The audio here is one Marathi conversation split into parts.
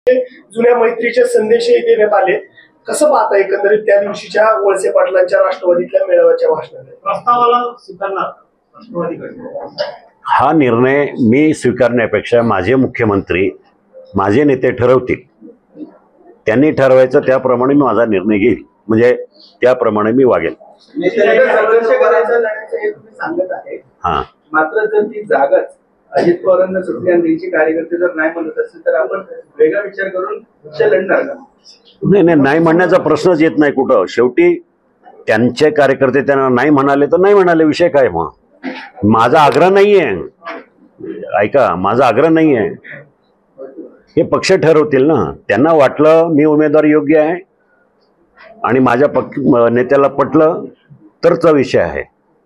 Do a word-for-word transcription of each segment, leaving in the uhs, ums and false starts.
जुन्या मैत्रीचे संदेशही देण्यात आले. कसं पाहता एकंदरीत त्या दिवशीच्या वळसे पाटलांच्या राष्ट्रवादीतल्या मेळाव्याच्या भाषणात प्रस्तावाला स्वीकारणार राष्ट्रवादीकडे? हा निर्णय मी स्वीकारण्यापेक्षा माझे मुख्यमंत्री माझे नेते ठरवतील. त्यांनी ठरवायचं त्याप्रमाणे मी माझा निर्णय घेईल, म्हणजे त्याप्रमाणे मी वागेल. हा, मात्र जर ती जागाच अजित पवारांना सुटली आणि त्यांची कार्यकर्ते जर नाही म्हणत असेल तर आपण वेगळा विचार करून पक्ष लढणार का? नाही नाही नाही म्हणण्याचा प्रश्नच येत नाही कुठं. शेवटी त्यांचे कार्यकर्ते त्यांना नाही म्हणाले तर नाही म्हणाले, विषय काय? मग माझा आग्रह नाहीये, ऐका, माझा आग्रह नाहीये. हे पक्ष ठरवतील ना. त्यांना वाटलं मी उमेदवार योग्य आहे आणि माझ्या पक्ष नेत्याला पटलं तरचा विषय आहे.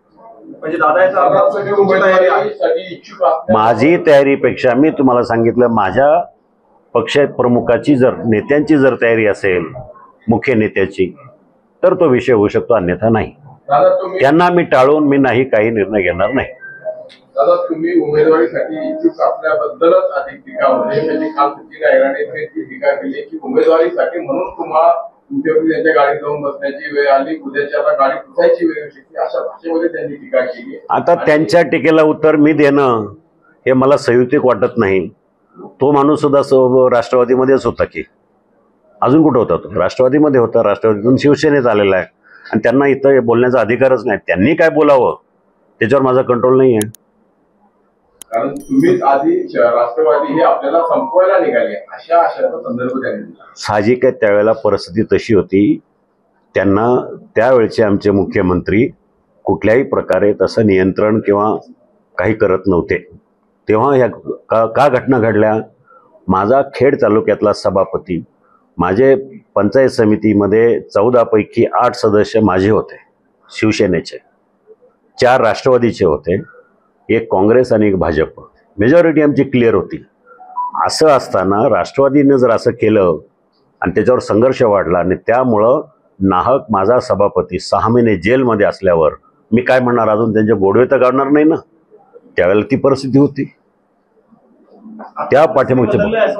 माझी तयारीपेक्षा मी तुम्हाला सांगितलं, माझ्या पक्ष प्रमुखाची जर नेत्यांची जर तयारी असेल, मुख्य नेत्याची, तर तो विषय होऊ शकतो, अन्यथा नाही. त्यांना मी टाळून मी नाही काही निर्णय घेणार नाही. दादा, तुम्ही उमेदवारीसाठी इच्छुक असल्याबद्दलच अधिक टीका होते. त्यांनी काल सचिन आयराने टीका केली की उमेदवारीसाठी म्हणून तुम्हाला त्यांच्या गाडीत जाऊन बसण्याची वेळ आली, उद्याच्या गाडी पुसायची वेळ येऊ शकते, अशा भाषेमध्ये त्यांनी टीका केली. आता त्यांच्या टीकेला उत्तर मी देणं हे मला संयुक्तिक वाटत नाही. तो माणूस सुद्धा राष्ट्रवादीमध्येच होता की, अजून कुठं होता तो? राष्ट्रवादीमध्ये होता. राष्ट्रवादीतून शिवसेनेत आलेला आहे आणि त्यांना इथं बोलण्याचा अधिकारच नाही. त्यांनी काय बोलावं त्याच्यावर माझा कंट्रोल नाही आहे. कारण तुम्हीच आधी राष्ट्रवादी हे आपल्याला संपवायला निघाले, अशा आशाचा संदर्भ त्यांनी दिला. साहजिक आहे, त्यावेळेला परिस्थिती तशी होती. त्यांना त्यावेळचे आमचे मुख्यमंत्री कुठल्याही प्रकारे तसं नियंत्रण किंवा काही करत नव्हते. तेव्हा ह्या का, का घटना घडल्या? माझा खेड तालुक्यातला सभापती, माझे पंचायत समितीमध्ये चौदापैकी आठ सदस्य माझे होते शिवसेनेचे, चार राष्ट्रवादीचे होते, एक काँग्रेस आणि एक भाजप. मेजॉरिटी आमची क्लिअर होती. असं असताना राष्ट्रवादीने जर असं केलं आणि त्याच्यावर संघर्ष वाढला आणि त्यामुळं नाहक माझा सभापती सहा महिने जेलमध्ये असल्यावर मी काय म्हणणार? अजून त्यांचे गोडवे तर काढणार नाही ना. त्यावेळेला ती परिस्थिती होती. त्या पाठीमागचे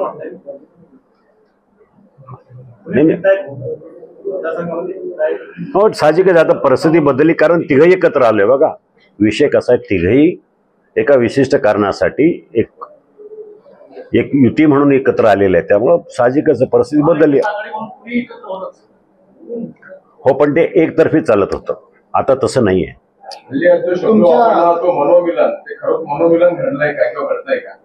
हो, साहजिक आहे. आता परिस्थिती बदलली कारण तिघही एकत्र आले. बघा, विषय कसा आहे, तिघही एका विशिष्ट कारणासाठी एक एक युती म्हणून एकत्र आलेले आहे. त्यामुळं साहजिकच परिस्थिती बदलली. हो, पण ते एकतर्फी चालत होतं. आता तसं नाहीये. मनोमिलन ते खरंच मनोमिलन घडलंय का किंवा घडतंय का?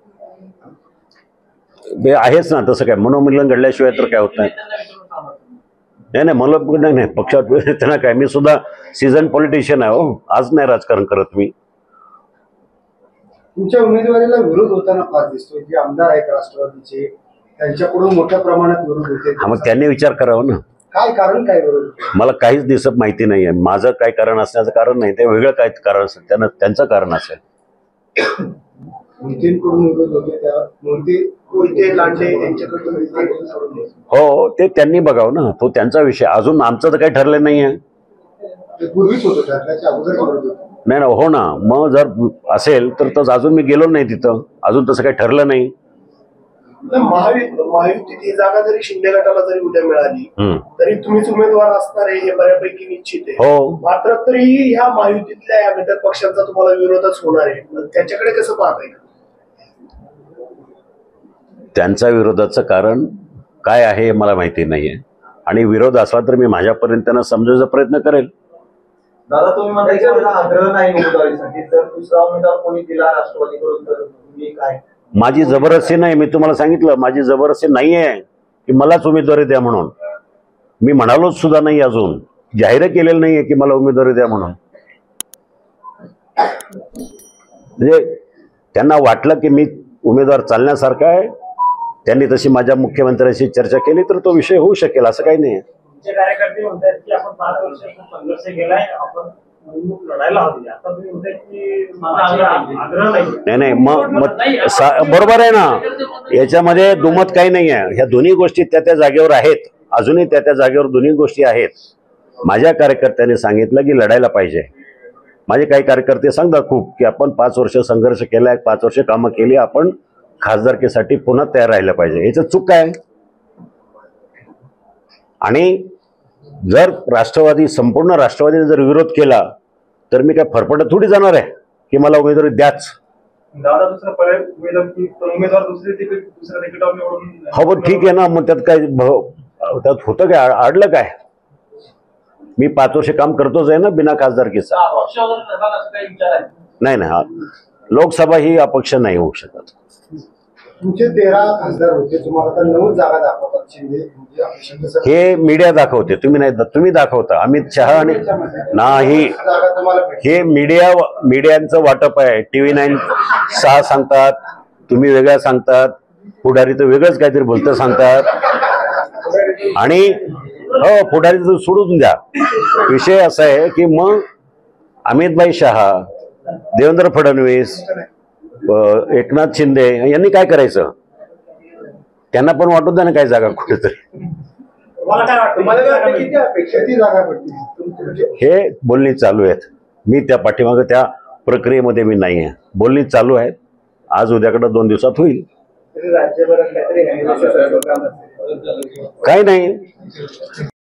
आहेच ना. तसं काय मनोमिलन घडल्याशिवाय तर काय होत नाही. नाही नाही मला नाही नाही पक्षात त्यांना काय, मी सुद्धा सीझन पॉलिटिशियन आहे. हो, आज नाही राजकारण करत मी. तुमच्या उमेदवारीला विरोध होताना फार दिसतोय. जे आमदार आहेत राष्ट्रवादीचे त्यांच्याकडून मोठ्या प्रमाणात विरोध होते. हा, मग त्यांनी विचार करावा ना. काय कारण, काय विरोध? मला काहीच दिसत माहिती नाहीये. माझं काय कारण असण्याचं कारण नाही, ते वेगळं काय कारण असेल, त्यांना त्यांचं कारण असेल. मोदींकडून विरोध होते, त्या मोदी कोयते लांडे यांच्याकडून. हो, ते त्यांनी बघावं ना, तो त्यांचा विषय. अजून आमचं तर काही ठरलं नाहीये. पूर्वीच होतं, ठरल्याच्या अगोदर विरोध होता. नाही ना. हो ना. मग जर असेल तर तसं अजून मी गेलो नाही तिथं. अजून तसं काही ठरलं नाही. महायुतीत ही जागा जरी शिंदे गटाला जरी उद्या मिळाली तरी तुम्हीच उमेदवार असणार आहे हे बऱ्यापैकी निश्चित आहे. हो, मात्र तरीही ह्या महायुतीतल्या या घटक पक्षांचा तुम्हाला विरोधच होणार आहे. त्याच्याकडे कसं पाहताय? त्यांचा विरोधाचं कारण काय आहे हे मला माहिती नाहीये आणि विरोध असला तर मी माझ्यापर्यंत त्यांना समजायचा प्रयत्न करेल. दादा, तुम्ही म्हणता मला आग्रह नाही उमेदवारीसाठी, जर दुसरा उमेदवार कोणी दिला राष्ट्रवादीकडून तर तुम्ही काय? माझी जबरदस्ती नाही. मी तुम्हाला सांगितलं, माझी जबरदस्ती नाही आहे की मलाच उमेदवारी द्या म्हणून. मी म्हणालोच सुद्धा नाही, अजून जाहीर केलेलं नाहीये की मला उमेदवारी द्या म्हणून. म्हणजे त्यांना वाटलं की मी उमेदवार चालण्यासारखा आहे, त्यांनी तशी माझ्या मुख्यमंत्र्यांशी चर्चा केली तर तो विषय होऊ शकेल, असं काही नाही. कार्यकर्ते म्हणतात की आपण पाच वर्ष संघर्ष केलाय, आपण लढायला हवी. आता तुम्ही म्हणताय की आग्रह नाही. नाही नाही मग मग बरोबर आहे ना. याच्यामध्ये दुमत काही नाही आहे. ह्या दोन्ही गोष्टी त्या त्या जागेवर आहेत. अजूनही त्या त्या जागेवर दोन्ही गोष्टी आहेत. माझ्या कार्यकर्त्यांनी सांगितलं की लढायला पाहिजे. माझे काही कार्यकर्ते सांगतात खूप की आपण पाच वर्ष संघर्ष केलाय, पाच वर्ष कामं केली, आपण खासदारकीसाठी पुन्हा तयार राहिलं पाहिजे. याचं चूक काय? आणि जर राष्ट्रवादी संपूर्ण राष्ट्रवादीने जर विरोध केला तर मी काय फरफटत थोडी जाणार आहे की मला उमेदवारी द्याच. दादा दुसरा पर्याय उमेदवार उमेदवार दुसरी तिकीट दुसऱ्या तिकिटावर निवडून हो पण ठीक आहे ना, मग त्यात काय भ- त्यात होतं काय, आ- अडलं काय? मी पाच वर्ष काम करतोच आहे ना बिना खासदारकीचा. नाही नाही, हा- लोकसभा ही अपक्ष नाही होऊ शकत. तुमचे तेरा खासदार होते, तुम्हाला तर नऊ जागा दाखवतात शिंदे म्हणजे आपले शिंदे साहेब. हे मीडिया दाखवते, तुम्ही नाही, तुम्ही दाखवता. अमित शहा आणि नाही, जागा तुम्हाला भेटतील. हे मीडिया मीडियांचं वाटप आहे. टीव्ही नाईन सहा सांगतात, तुम्ही वेगळ्या सांगतात, पुढारी तर वेगळंच काहीतरी बोलतं सांगतात. आणि हो पुढारी तर सोडून द्या. विषय असा आहे की मग अमितभाई शहा, देवेंद्र फडणवीस, अ, एकनाथ शिंदे यांनी काय करायचं? त्यांना पण वाटू द्या ना काय जागा कुठेतरी. मला काय वाटतं तुम्हाला काय वाटतं किती अपेक्षा किती जागा भेटतील तुमचे? हे बोलणी चालू आहेत. मी त्या पाठीमागे त्या प्रक्रियेमध्ये मी नाही आहे. बोलणी चालू आहेत. आज उद्याकडे दोन दिवसात होईल. राज्यभरात काहीतरी ऍनिव्हर्सरी काम असेल. काही नाही.